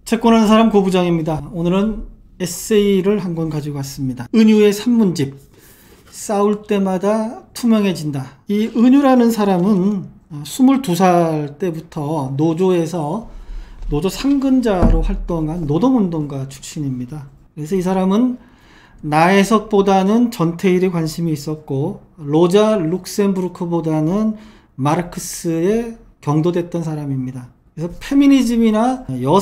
채권하는 사람 고부장입니다. 오늘은 에세이를 한 권 가지고 왔습니다. 은유의 산문집, 싸울 때마다 투명해진다. 이 은유라는 사람은 22살 때부터 노조에서 노조 상근자로 활동한 노동운동가 출신입니다. 그래서 이 사람은 나혜석보다는 전태일에 관심이 있었고 로자 룩셈부르크보다는 마르크스에 경도됐던 사람입니다. 그래서 페미니즘이나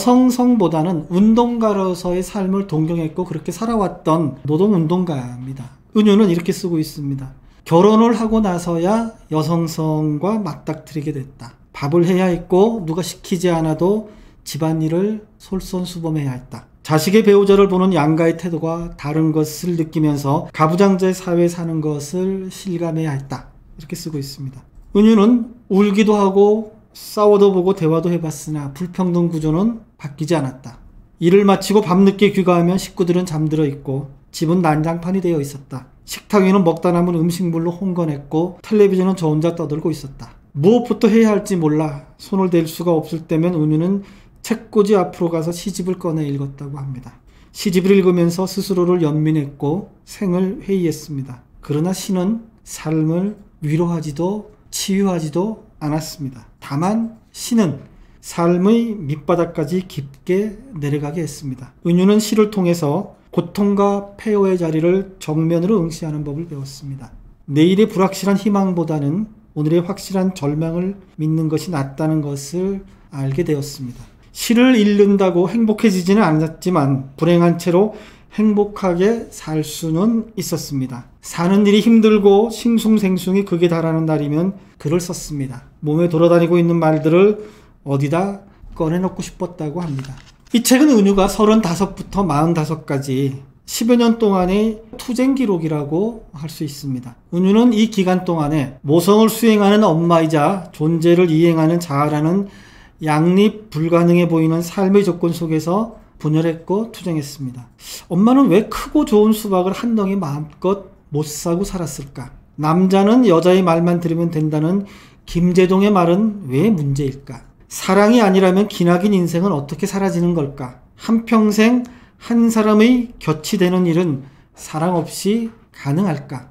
여성성보다는 운동가로서의 삶을 동경했고 그렇게 살아왔던 노동운동가입니다. 은유는 이렇게 쓰고 있습니다. 결혼을 하고 나서야 여성성과 맞닥뜨리게 됐다. 밥을 해야 했고 누가 시키지 않아도 집안일을 솔선수범해야 했다. 자식의 배우자를 보는 양가의 태도가 다른 것을 느끼면서 가부장제 사회에 사는 것을 실감해야 했다. 이렇게 쓰고 있습니다. 은유는 울기도 하고 싸워도 보고 대화도 해봤으나 불평등 구조는 바뀌지 않았다. 일을 마치고 밤늦게 귀가하면 식구들은 잠들어 있고 집은 난장판이 되어 있었다. 식탁 위는 먹다 남은 음식물로 홍건했고 텔레비전은 저 혼자 떠들고 있었다. 무엇부터 해야 할지 몰라 손을 댈 수가 없을 때면 은유는 책꽂이 앞으로 가서 시집을 꺼내 읽었다고 합니다. 시집을 읽으면서 스스로를 연민했고 생을 회의했습니다. 그러나 시는 삶을 위로하지도 치유하지도 않았습니다. 다만 시는 삶의 밑바닥까지 깊게 내려가게 했습니다. 은유는 시를 통해서 고통과 폐허의 자리를 정면으로 응시하는 법을 배웠습니다. 내일의 불확실한 희망보다는 오늘의 확실한 절망을 믿는 것이 낫다는 것을 알게 되었습니다. 시를 읽는다고 행복해지지는 않았지만 불행한 채로 행복하게 살 수는 있었습니다. 사는 일이 힘들고 싱숭생숭이 극에 달하는 날이면 글을 썼습니다. 몸에 돌아다니고 있는 말들을 어디다 꺼내놓고 싶었다고 합니다. 이 책은 은유가 35부터 45까지 10여 년 동안의 투쟁 기록이라고 할 수 있습니다. 은유는 이 기간 동안에 모성을 수행하는 엄마이자 존재를 이행하는 자아라는 양립 불가능해 보이는 삶의 조건 속에서 분열했고 투쟁했습니다. 엄마는 왜 크고 좋은 수박을 한 덩이 마음껏 못 사고 살았을까? 남자는 여자의 말만 들으면 된다는 김제동의 말은 왜 문제일까? 사랑이 아니라면 기나긴 인생은 어떻게 사라지는 걸까? 한평생 한 사람의 곁이 되는 일은 사랑 없이 가능할까?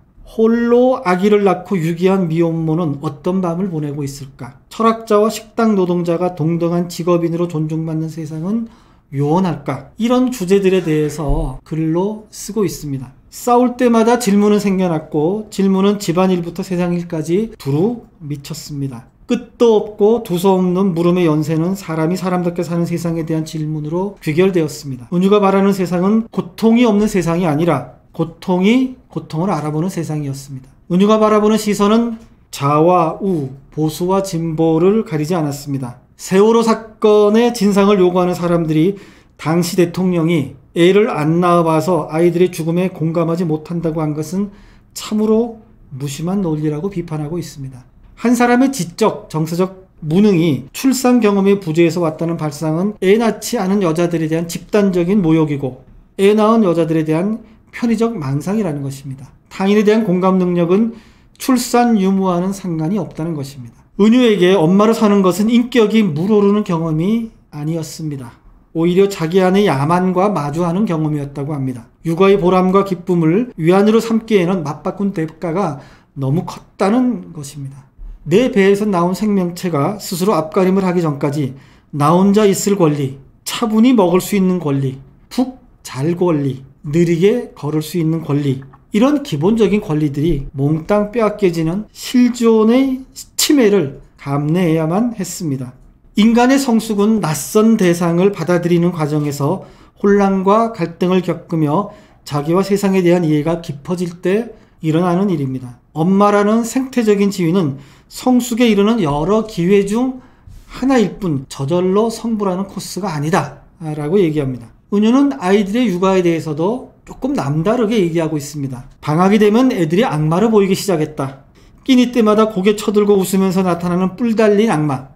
홀로 아기를 낳고 유기한 미혼모는 어떤 밤을 보내고 있을까? 철학자와 식당 노동자가 동등한 직업인으로 존중받는 세상은 요원할까? 이런 주제들에 대해서 글로 쓰고 있습니다. 싸울 때마다 질문은 생겨났고 질문은 집안일부터 세상일까지 두루 미쳤습니다. 끝도 없고 두서없는 물음의 연세는 사람이 사람답게 사는 세상에 대한 질문으로 귀결되었습니다. 은유가 말하는 세상은 고통이 없는 세상이 아니라 고통이 고통을 알아보는 세상이었습니다. 은유가 바라보는 시선은 좌와 우, 보수와 진보를 가리지 않았습니다. 세월호 사건의 진상을 요구하는 사람들이 당시 대통령이 애를 안 낳아봐서 아이들의 죽음에 공감하지 못한다고 한 것은 참으로 무심한 논리라고 비판하고 있습니다. 한 사람의 지적, 정서적 무능이 출산 경험의 부재에서 왔다는 발상은 애 낳지 않은 여자들에 대한 집단적인 모욕이고 애 낳은 여자들에 대한 편의적 망상이라는 것입니다. 타인에 대한 공감 능력은 출산 유무와는 상관이 없다는 것입니다. 은유에게 엄마로 사는 것은 인격이 물오르는 경험이 아니었습니다. 오히려 자기 안의 야만과 마주하는 경험이었다고 합니다. 육아의 보람과 기쁨을 위안으로 삼기에는 맞바꾼 대가가 너무 컸다는 것입니다. 내 배에서 나온 생명체가 스스로 앞가림을 하기 전까지 나 혼자 있을 권리, 차분히 먹을 수 있는 권리, 푹 잘 권리, 느리게 걸을 수 있는 권리, 이런 기본적인 권리들이 몽땅 빼앗겨지는 실존의 침해를 감내해야만 했습니다. 인간의 성숙은 낯선 대상을 받아들이는 과정에서 혼란과 갈등을 겪으며 자기와 세상에 대한 이해가 깊어질 때 일어나는 일입니다. 엄마라는 생태적인 지위는 성숙에 이르는 여러 기회 중 하나일 뿐 저절로 성불하는 코스가 아니다 라고 얘기합니다. 은유는 아이들의 육아에 대해서도 조금 남다르게 얘기하고 있습니다. 방학이 되면 애들이 악마로 보이기 시작했다. 끼니 때마다 고개 쳐들고 웃으면서 나타나는 뿔 달린 악마,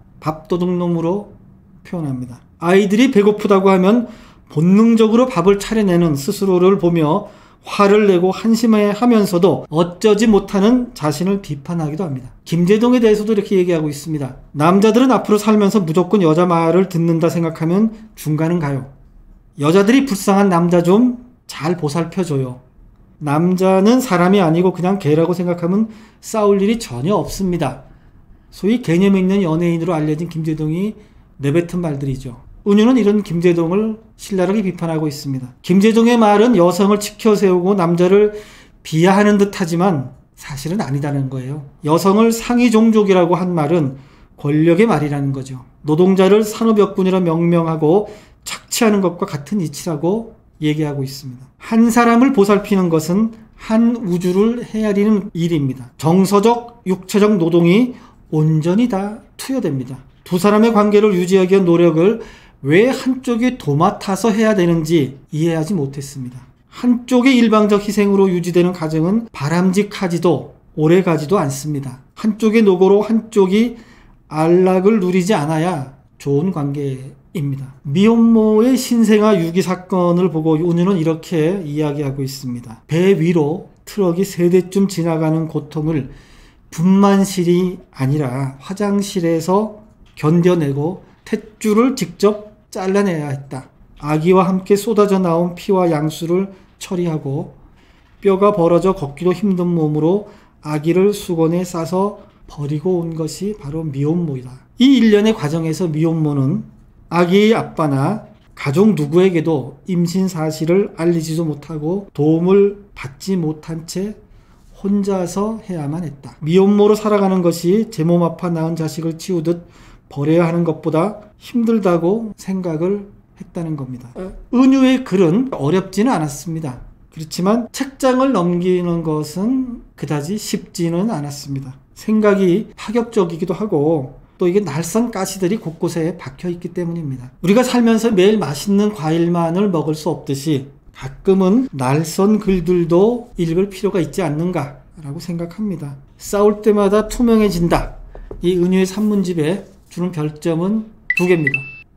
밥도둑놈으로 표현합니다. 아이들이 배고프다고 하면 본능적으로 밥을 차려내는 스스로를 보며 화를 내고 한심해하면서도 어쩌지 못하는 자신을 비판하기도 합니다. 김제동에 대해서도 이렇게 얘기하고 있습니다. 남자들은 앞으로 살면서 무조건 여자 말을 듣는다 생각하면 중간은 가요. 여자들이 불쌍한 남자 좀 잘 보살펴줘요. 남자는 사람이 아니고 그냥 개라고 생각하면 싸울 일이 전혀 없습니다. 소위 개념 있는 연예인으로 알려진 김제동이 내뱉은 말들이죠. 은유는 이런 김제동을 신랄하게 비판하고 있습니다. 김제동의 말은 여성을 치켜세우고 남자를 비하하는 듯하지만 사실은 아니다는 거예요. 여성을 상위 종족이라고 한 말은 권력의 말이라는 거죠. 노동자를 산업역군이라 명명하고 착취하는 것과 같은 이치라고 얘기하고 있습니다. 한 사람을 보살피는 것은 한 우주를 헤아리는 일입니다. 정서적, 육체적 노동이 온전히 다 투여됩니다. 두 사람의 관계를 유지하기 위한 노력을 왜 한쪽이 도맡아서 해야 되는지 이해하지 못했습니다. 한쪽의 일방적 희생으로 유지되는 가정은 바람직하지도 오래가지도 않습니다. 한쪽의 노고로 한쪽이 안락을 누리지 않아야 좋은 관계입니다. 미혼모의 신생아 유기 사건을 보고 은유는 이렇게 이야기하고 있습니다. 배 위로 트럭이 3대쯤 지나가는 고통을 분만실이 아니라 화장실에서 견뎌내고 탯줄을 직접 잘라내야 했다. 아기와 함께 쏟아져 나온 피와 양수를 처리하고 뼈가 벌어져 걷기도 힘든 몸으로 아기를 수건에 싸서 버리고 온 것이 바로 미혼모이다. 이 일련의 과정에서 미혼모는 아기의 아빠나 가족 누구에게도 임신 사실을 알리지도 못하고 도움을 받지 못한 채 혼자서 해야만 했다. 미혼모로 살아가는 것이 제 몸 아파 낳은 자식을 치우듯 버려야 하는 것보다 힘들다고 생각을 했다는 겁니다. 은유의 글은 어렵지는 않았습니다. 그렇지만 책장을 넘기는 것은 그다지 쉽지는 않았습니다. 생각이 파격적이기도 하고 또 이게 날선 가시들이 곳곳에 박혀 있기 때문입니다. 우리가 살면서 매일 맛있는 과일만을 먹을 수 없듯이 가끔은 날선 글들도 읽을 필요가 있지 않는가라고 생각합니다. 싸울 때마다 투명해진다. 이 은유의 산문집에 주는 별점은 2개입니다.